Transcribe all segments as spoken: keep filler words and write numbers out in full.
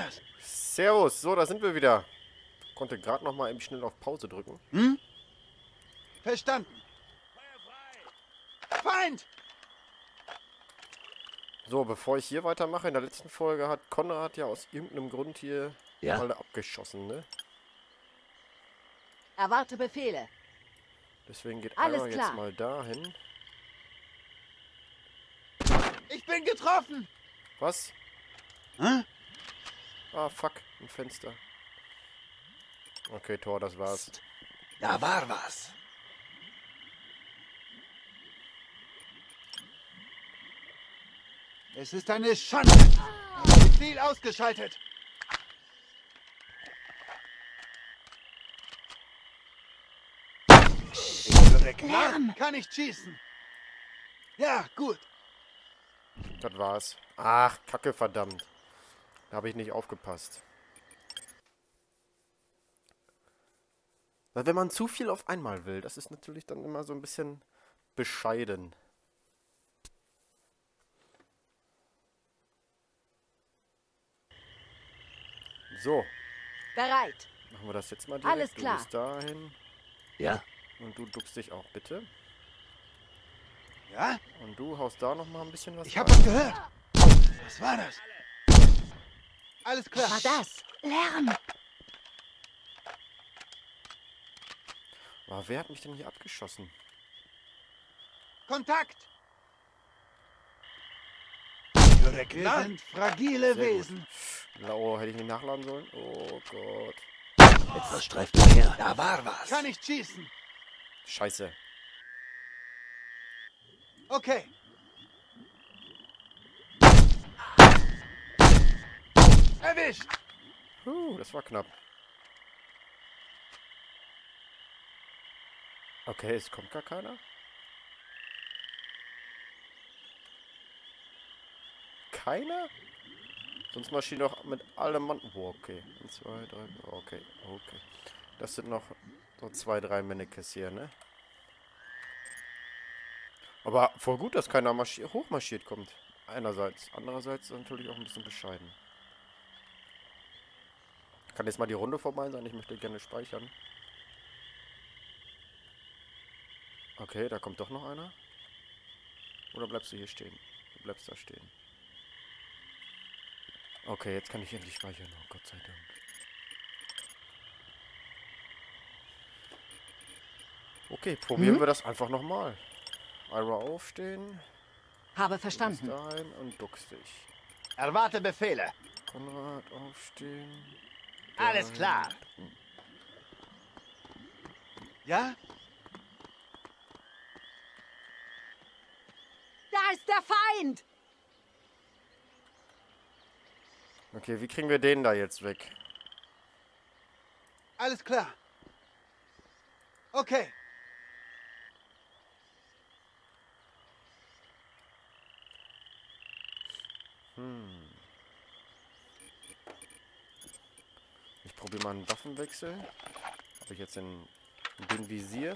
das? Servus, so, da sind wir wieder. Konnte gerade noch mal eben schnell auf Pause drücken. Hm? Verstanden. Feind! So, bevor ich hier weitermache, in der letzten Folge hat Konrad ja aus irgendeinem Grund hier Ja. alle abgeschossen, ne? Erwarte Befehle. Deswegen geht Alles Ira klar. jetzt mal dahin. Ich bin getroffen! Was? Hä? Ah, fuck, ein Fenster. Okay, Tor, das war's. Da war was. Es ist eine Schande! Ziel ausgeschaltet! Ich höre Knarren. Kann ich schießen? Ja, gut. Das war's. Ach, Kacke, verdammt. Da habe ich nicht aufgepasst. Weil wenn man zu viel auf einmal will, das ist natürlich dann immer so ein bisschen bescheiden. So, Bereit. machen wir das jetzt mal direkt. Alles klar. Du bist dahin. Ja. Und du duckst dich auch, bitte. Ja? Und du haust da noch mal ein bisschen was Ich hab rein. was gehört. Was war das? Alles klar. Was war das? Lärm. Aber wer hat mich denn hier abgeschossen? Kontakt! Ich höre Wir sind fragile Sehr gut. Wesen. Oh, hätte ich nicht nachladen sollen? Oh Gott. Etwas streift daher. Da war was. Kann ich schießen? Scheiße. Okay. Erwischt! Huh, das war knapp. Okay, es kommt gar keiner. Keiner? Sonst marschieren doch mit allem Mann. Oh, okay. Eins, zwei, drei. Okay, okay. Das sind noch so zwei, drei Mannekes hier, ne? Aber voll gut, dass keiner marschi- hochmarschiert kommt. Einerseits. Andererseits natürlich auch ein bisschen bescheiden. Kann jetzt mal die Runde vorbei sein? Ich möchte gerne speichern. Okay, da kommt doch noch einer. Oder bleibst du hier stehen? Du bleibst da stehen. Okay, jetzt kann ich endlich speichern. Oh Gott sei Dank. Okay, probieren Mhm. wir das einfach nochmal. Ira aufstehen. Habe Du bist verstanden. dahin und duckst dich. Erwarte Befehle. Konrad aufstehen. Alles dahin. klar. Ja? Da ist der Feind. Okay, wie kriegen wir den da jetzt weg? Alles klar. Okay. Hm. Ich probiere mal einen Waffenwechsel. Habe ich jetzt den, den Visier.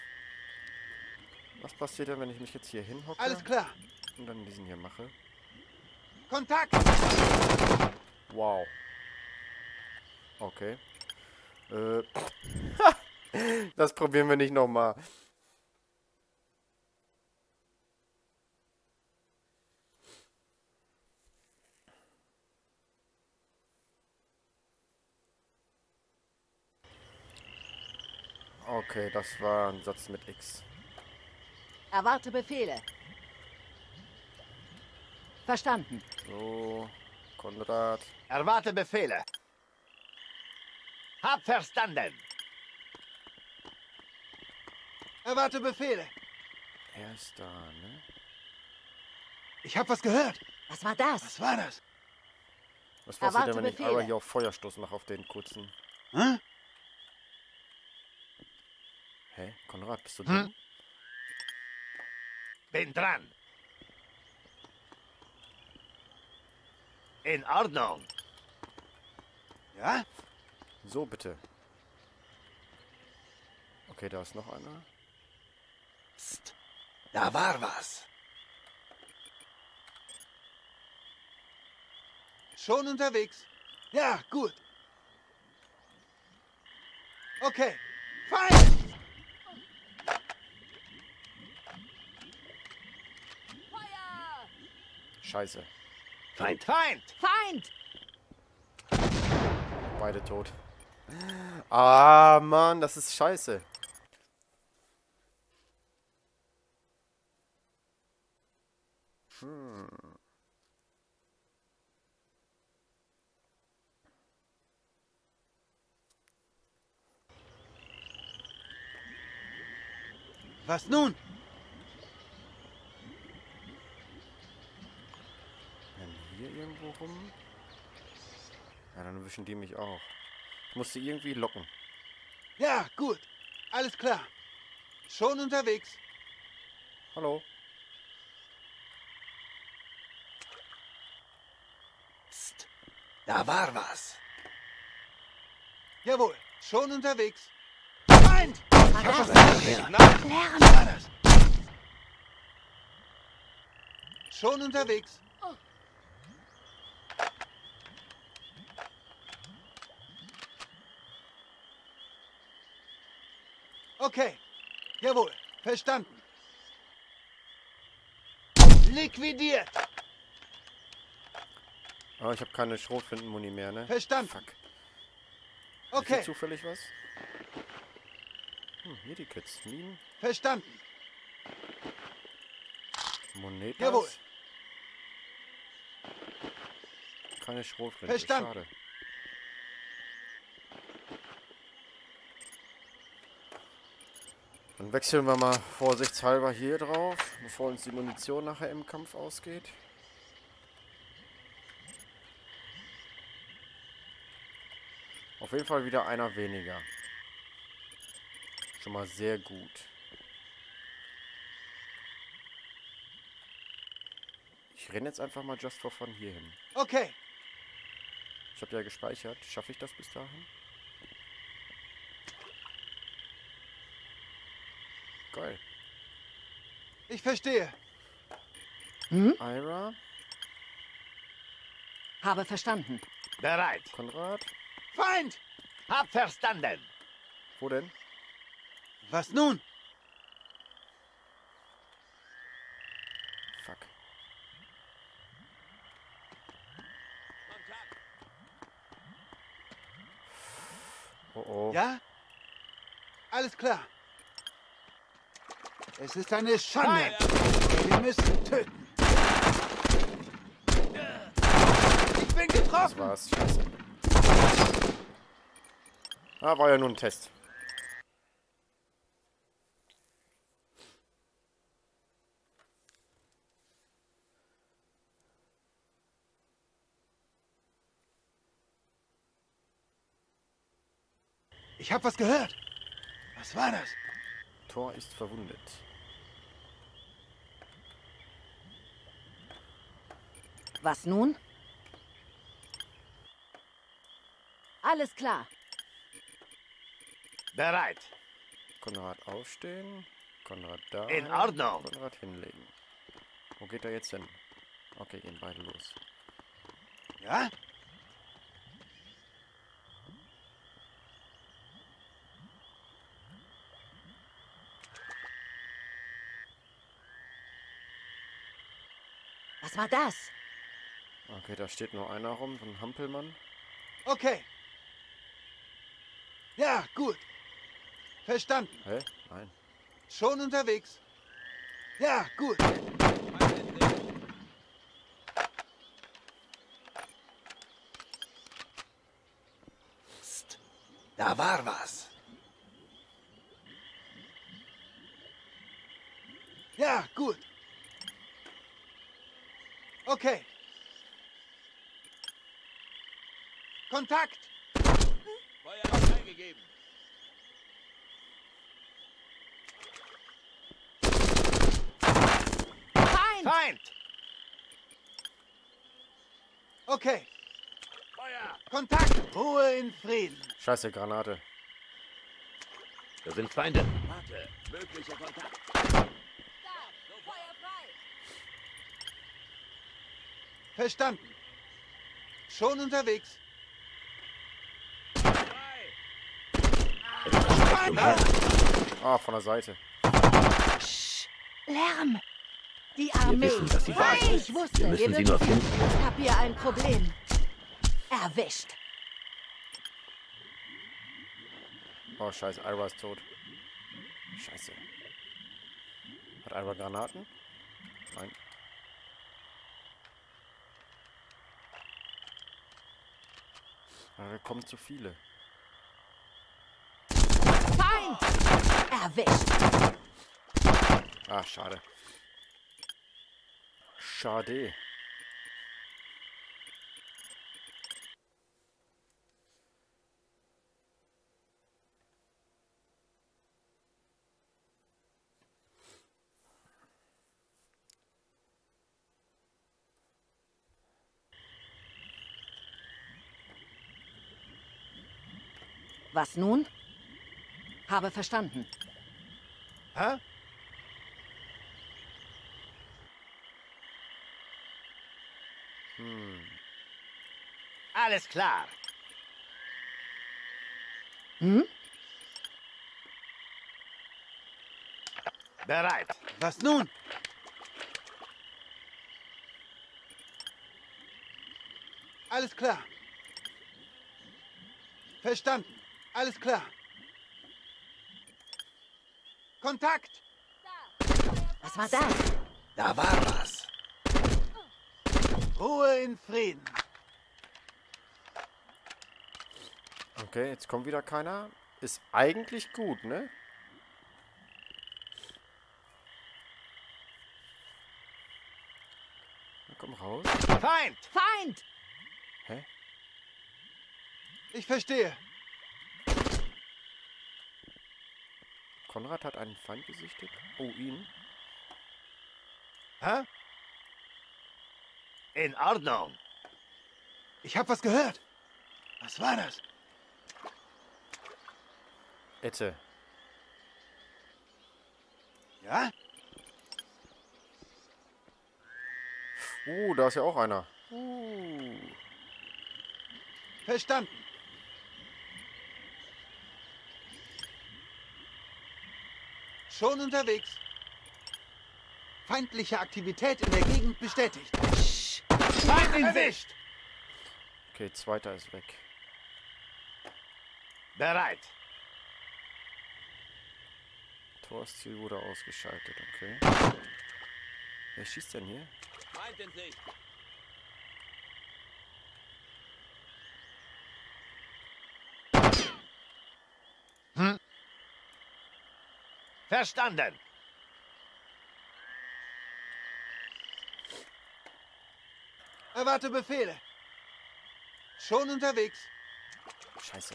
Was passiert denn, wenn ich mich jetzt hier hinhocke Alles klar. und dann diesen hier mache? Kontakt! Wow. Okay. Äh. Das probieren wir nicht nochmal. Okay, das war ein Satz mit X. Erwarte Befehle. Verstanden. So, Konrad. Erwarte Befehle. Hab verstanden. Erwarte Befehle. Er ist da, ne? Ich hab was gehört. Was war das? Was war das? Was passiert Erwarte denn, wenn ich Befehle. Ira hier auf Feuerstoß mache, auf den kurzen? Hä? Hä? Konrad, bist du Hm? dumm? Bin dran. In Ordnung. Ja? So, bitte. Okay, da ist noch einer. Psst. Da war was. Schon unterwegs. Ja, gut. Okay. Feind! Scheiße. Feind. Feind! Feind! Beide tot. Ah, Mann, das ist scheiße. Hm. Was nun? Dann hier irgendwo rum. Ja, dann wischen die mich auch. Ich musste irgendwie locken. Ja, gut. Alles klar. Schon unterwegs. Hallo. Psst. Da war was. Jawohl. Schon unterwegs. Feind! Was war das? Her. Lärm! Was war das? Schon unterwegs. Okay. Jawohl. Verstanden. Liquidiert. Aber ich habe keine Schrotflintenmuni mehr, ne? Verstanden. Fuck. Ist Okay. hier zufällig was? Hm, hier die Kids. Minen. Verstanden. Monetas. Jawohl. Keine Schrotflinte. Verstanden. Schade. Dann wechseln wir mal vorsichtshalber hier drauf, bevor uns die Munition nachher im Kampf ausgeht. Auf jeden Fall wieder einer weniger. Schon mal sehr gut. Ich renne jetzt einfach mal just for fun hier hin. Okay. Ich habe ja gespeichert. Schaffe ich das bis dahin? Geil. Ich verstehe. Hm? Ira, Habe verstanden. Bereit. Konrad. Feind! Hab verstanden. Wo denn? Was nun? Fuck. Oh oh. Ja? Alles klar. Es ist eine Schande. Wir müssen töten. Ich bin Das getroffen. war's. Scheiße. Ah, war ja nur ein Test. Ich habe was gehört. Was war das? Thor ist verwundet. Was nun? Alles klar. Bereit. Konrad aufstehen. Konrad da. In Ordnung. Konrad hinlegen. Wo geht er jetzt hin? Okay, gehen beide los. Ja? Was war das? Okay, da steht nur einer rum, so ein Hampelmann. Okay. Ja, gut. Verstanden. Hä? Nein. Schon unterwegs. Ja, gut. Psst. Da war was. Ja, gut. Okay. Kontakt. Feuer freigegeben. Feind! Feind. Okay. Feuer! Kontakt. Ruhe in Frieden. Scheiße, Granate. Das sind Feinde. Warte, möglicher Kontakt. Da! Feuer frei! Verstanden. Schon unterwegs. Etwas streift umher. Ah, von der Seite. Psst. Lärm. Die Wir Armee. wissen, dass sie da Ich sind. wusste, Wir müssen ihr sie würdet nur finden. Ich hab hier ein Problem. Erwischt. Oh, scheiße. Ira ist tot. Scheiße. Hat Ira Granaten? Nein. Da kommen zu viele. Feind. Erwischt. Ah, schade. Schade. Was nun? Habe verstanden. Hä? Hm. Alles klar. Hm? Bereit. Was nun? Alles klar. Verstanden. Alles klar. Kontakt! Was war das? Da war was. Ruhe in Frieden. Okay, jetzt kommt wieder keiner. Ist eigentlich gut, ne? Na, komm raus. Feind! Feind! Hä? Ich verstehe. Konrad hat einen Feind gesichtet. Oh, ihn. Hä? In Ordnung. Ich habe was gehört. Was war das? Ette. Ja? Uh, da ist ja auch einer. Uh. Verstanden. Schon unterwegs. Feindliche Aktivität in der Gegend bestätigt. Feind in Sicht! Okay, zweiter ist weg. Bereit. Torsziel wurde ausgeschaltet, okay. Wer schießt denn hier? Feind in Sicht. Hm? Verstanden. Erwarte Befehle. Schon unterwegs. Scheiße.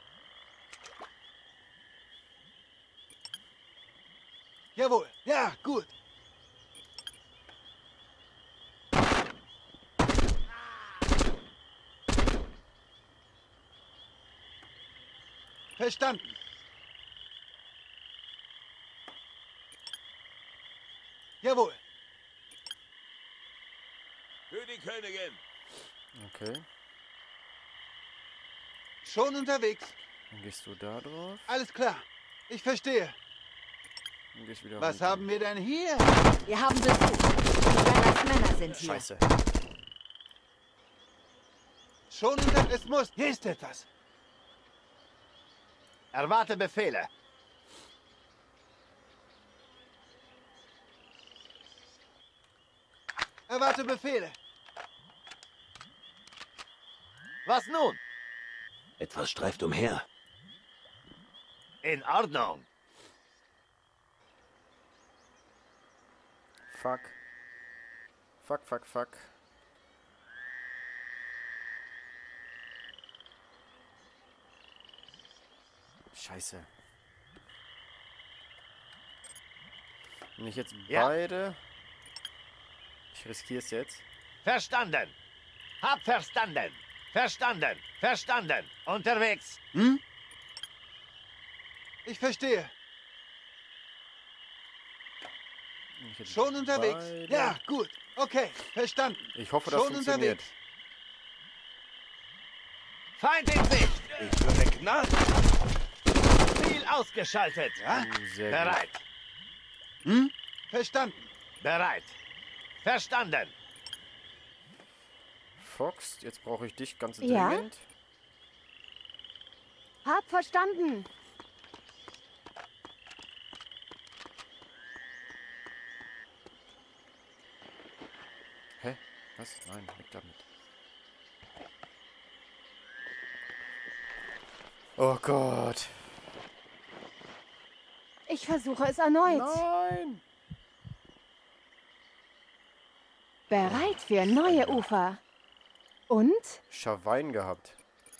Jawohl. Ja, gut. Verstanden. Jawohl. Für die Königin. Okay. Schon unterwegs. Dann gehst du da drauf. Alles klar. Ich verstehe. Dann gehst wieder Was runter. haben wir denn hier? Wir haben Besuch. Die Bellers Männer sind hier. Scheiße. Schon unter... Es muss... Hier ist etwas. Erwarte Befehle. Erwarte Befehle. Was nun? Etwas streift umher. In Ordnung. Fuck. Fuck, fuck, fuck. Scheiße. Wenn ich jetzt Ja. beide... Ich riskiere es jetzt. Verstanden. Hab verstanden. Verstanden. Verstanden. Unterwegs. Hm? Ich verstehe. Wenn ich jetzt Schon unterwegs. beide- Ja, gut. Okay, verstanden. Ich hoffe, das Schon funktioniert. unterwegs. Feind in Sicht. Ich würde knallen. Ziel ausgeschaltet. Ja? Sehr gut. Bereit. Hm? Verstanden. Bereit. Verstanden. Fox, jetzt brauche ich dich ganz Ja? dringend. Hab verstanden. Hä? Was? Nein, weg damit. Oh Gott. Ich versuche es erneut. Nein! Bereit für neue Ufer. Und? Schawein gehabt.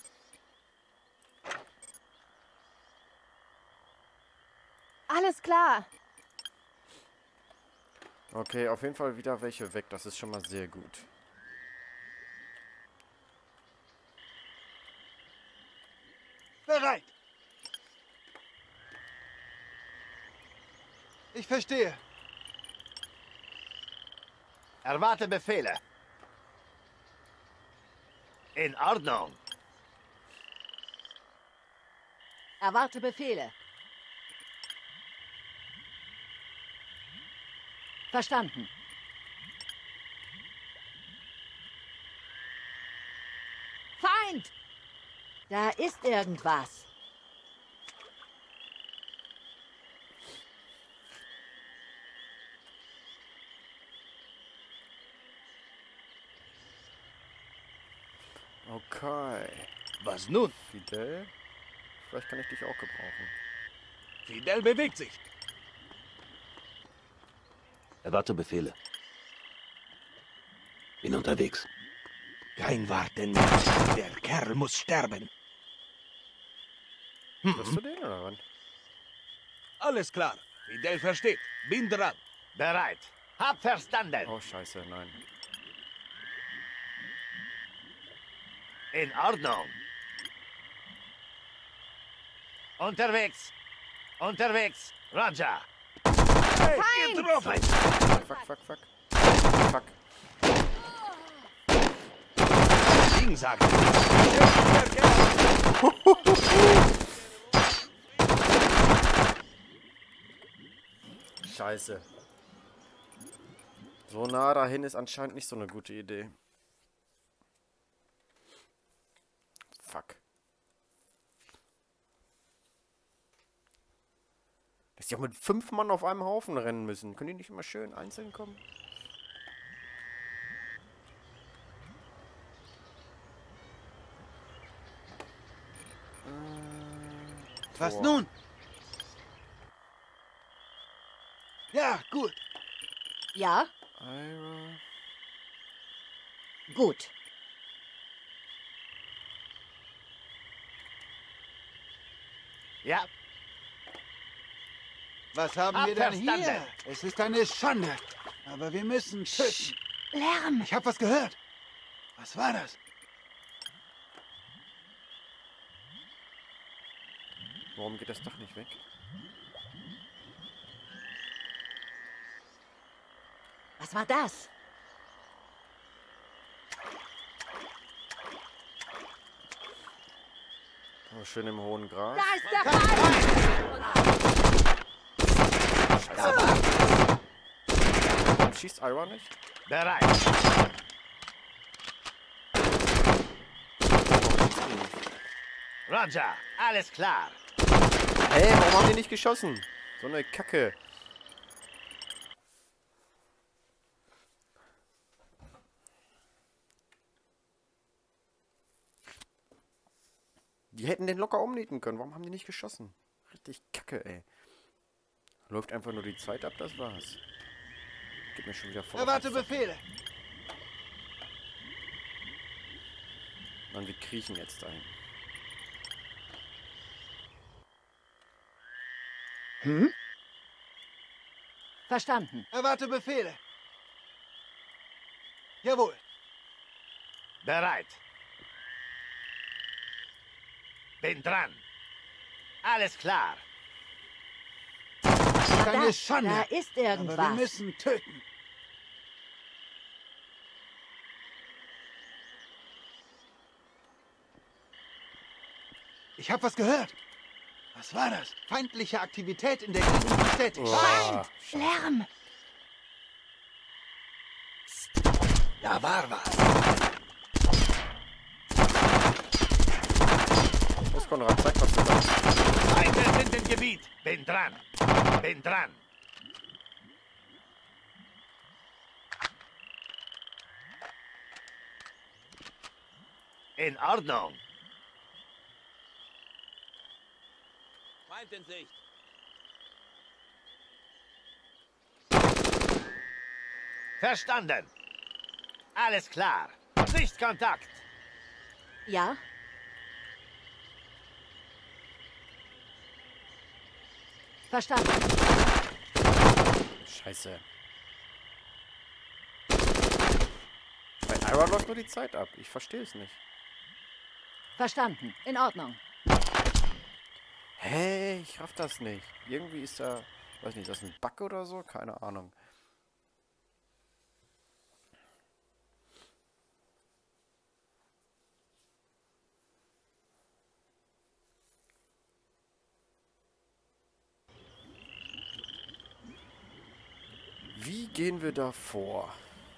Alles klar. Okay, auf jeden Fall wieder welche weg. Das ist schon mal sehr gut. Bereit. Ich verstehe. Erwarte Befehle. In Ordnung. Erwarte Befehle. Verstanden. Feind! Da ist irgendwas. Okay. Was nun? Fidel? Vielleicht kann ich dich auch gebrauchen. Fidel bewegt sich. Erwarte Befehle. Bin unterwegs. Kein Warten. Der Kerl muss sterben. Hörst du den oder wann? Alles klar. Fidel versteht. Bin dran. Bereit. Hab verstanden. Oh, scheiße, nein. In Ordnung. Unterwegs. Unterwegs. Roger. Hey, getroffen. Fuck, fuck, fuck. Fuck. Ding sagt. Scheiße. So nah dahin ist anscheinend nicht so eine gute Idee. Fuck. Dass die auch mit fünf Mann auf einem Haufen rennen müssen. Können die nicht immer schön einzeln kommen? Äh, Was Tor. nun? Ja, gut. Ja, Ira. gut. Ja. Was haben Hab wir denn hier? verstanden. Es ist eine Schande. Aber wir müssen töten. Lärm. Ich habe was gehört. Was war das? Warum geht das Dach nicht weg? Was war das? Oh, schön im hohen Gras. Da ist der Feind! Schießt Ira nicht? Bereit. Roger. Alles klar. Hey, warum haben die nicht geschossen? So eine Kacke. Die hätten den locker umnieten können. Warum haben die nicht geschossen? Richtig kacke, ey. Läuft einfach nur die Zeit ab, das war's. Gib mir schon wieder vor. Erwarte Befehle. Mann, wir kriechen jetzt ein. Hm? Verstanden. Erwarte Befehle. Jawohl. Bereit. Bin dran. Alles klar. Keine Da, Schande. da ist Aber wir irgendwas. müssen töten. Ich habe was gehört. Was war das? Feindliche Aktivität in der Gegend bestätigt. Oh, Lärm! Da war was. Los, Konrad, zeig, was du kannst. Feinde sind im Gebiet. Bin dran. Bin dran. In Ordnung. Feind in Sicht. Verstanden. Alles klar. Sichtkontakt. Ja? Verstanden. Scheiße. Bei Ira läuft nur die Zeit ab. Ich verstehe es nicht. Verstanden. In Ordnung. Hä? Ich raff das nicht. Irgendwie ist da... Weiß nicht, ist das ein Bug oder so? Keine Ahnung. Wie gehen wir da vor?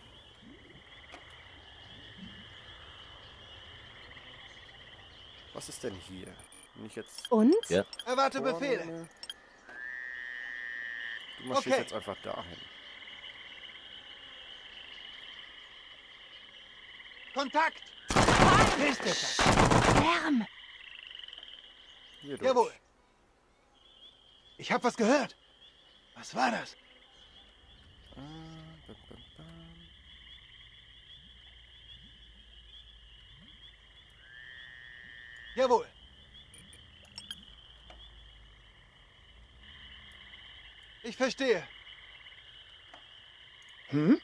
Was ist denn hier? Bin ich jetzt Und? Ja. Erwarte vorne? Befehle. Du marschierst Okay. jetzt einfach dahin. Kontakt. Nächste. Lärm! Hier durch. Jawohl. Ich habe was gehört. Was war das? Ah, bam, bam, bam. Jawohl. Ich verstehe. Hm?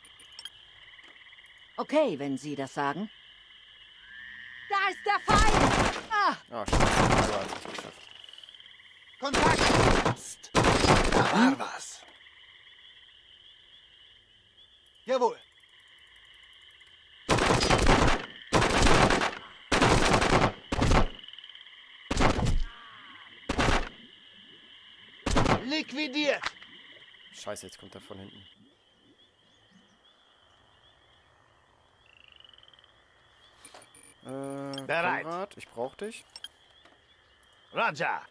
Okay, wenn Sie das sagen. Da ist der Feind! Ah, Ah, scheiße. So hat es geschafft. Kontakt. Psst. Da war was. Jawohl. Liquidiert. Scheiße, jetzt kommt er von hinten. Äh, Bereit. Konrad, ich brauch dich. Roger.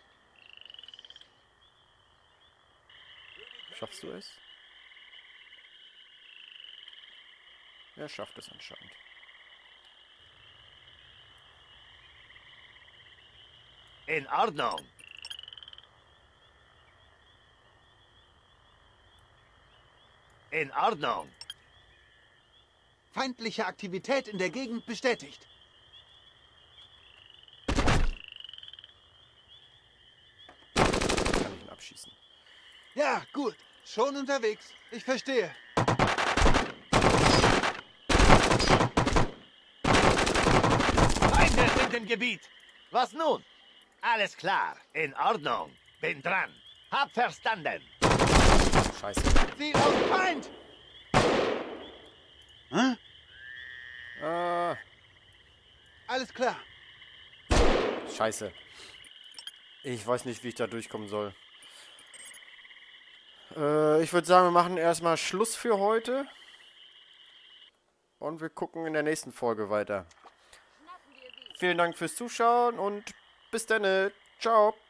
Schaffst du es? Er schafft es anscheinend. In Ordnung. In Ordnung. Feindliche Aktivität in der Gegend bestätigt. Kann ich ihn abschießen. Ja, gut. Schon unterwegs. Ich verstehe. Feinde sind im Gebiet. Was nun? Alles klar. In Ordnung. Bin dran. Hab verstanden. Scheiße. Ziel auf Feind! Hä? Ah, Alles klar. scheiße. Ich weiß nicht, wie ich da durchkommen soll. Äh, ich würde sagen, wir machen erstmal Schluss für heute. Und wir gucken in der nächsten Folge weiter. Vielen Dank fürs Zuschauen und bis dann. Ciao.